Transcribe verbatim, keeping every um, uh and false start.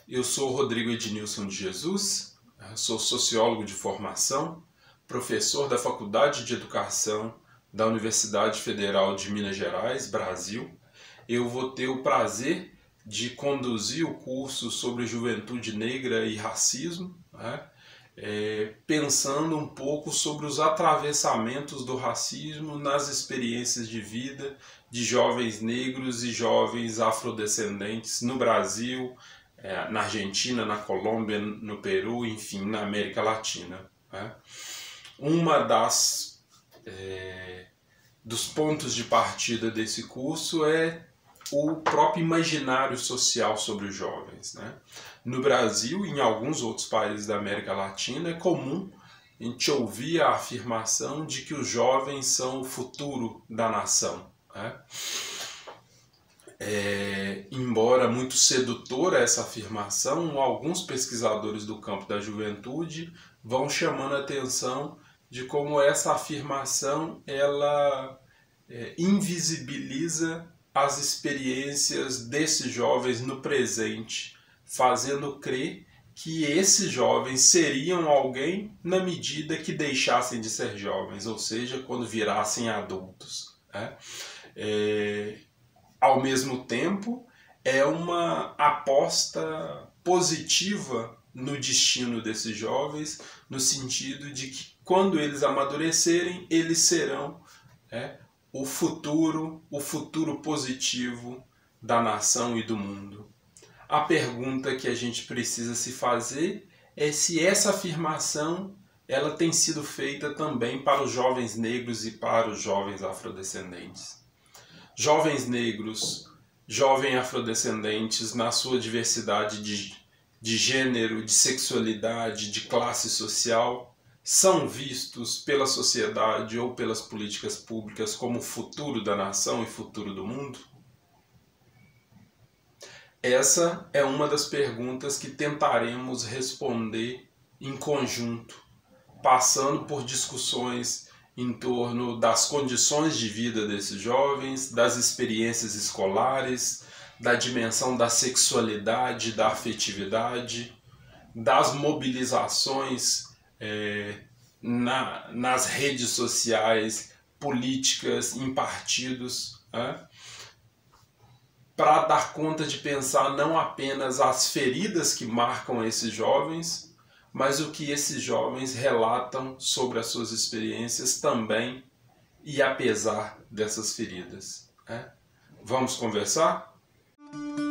Eu sou Rodrigo Ednilson de Jesus, sou sociólogo de formação, professor da Faculdade de Educação da Universidade Federal de Minas Gerais, Brasil. Eu vou ter o prazer de conduzir o curso sobre juventude negra e racismo, né? É, pensando um pouco sobre os atravessamentos do racismo nas experiências de vida de jovens negros e jovens afrodescendentes no Brasil, é, na Argentina, na Colômbia, no Peru, enfim, na América Latina, né? Uma das é, dos pontos de partida desse curso é o próprio imaginário social sobre os jovens, né? No Brasil e em alguns outros países da América Latina é comum a gente ouvir a afirmação de que os jovens são o futuro da nação, né? É, embora muito sedutora essa afirmação, alguns pesquisadores do campo da juventude vão chamando a atenção de como essa afirmação ela é, invisibiliza as experiências desses jovens no presente, fazendo crer que esses jovens seriam alguém na medida que deixassem de ser jovens, ou seja, quando virassem adultos, né? É, ao mesmo tempo, é uma aposta positiva no destino desses jovens, no sentido de que quando eles amadurecerem, eles serão, né, o futuro, o futuro positivo da nação e do mundo. A pergunta que a gente precisa se fazer é se essa afirmação ela tem sido feita também para os jovens negros e para os jovens afrodescendentes. Jovens negros, jovens afrodescendentes na sua diversidade de, de gênero, de sexualidade, de classe social, são vistos pela sociedade ou pelas políticas públicas como o futuro da nação e futuro do mundo? Essa é uma das perguntas que tentaremos responder em conjunto, passando por discussões em torno das condições de vida desses jovens, das experiências escolares, da dimensão da sexualidade, da afetividade, das mobilizações é, na, nas redes sociais, políticas, em partidos, né? Para dar conta de pensar não apenas as feridas que marcam esses jovens, mas o que esses jovens relatam sobre as suas experiências também e apesar dessas feridas, né? Vamos conversar?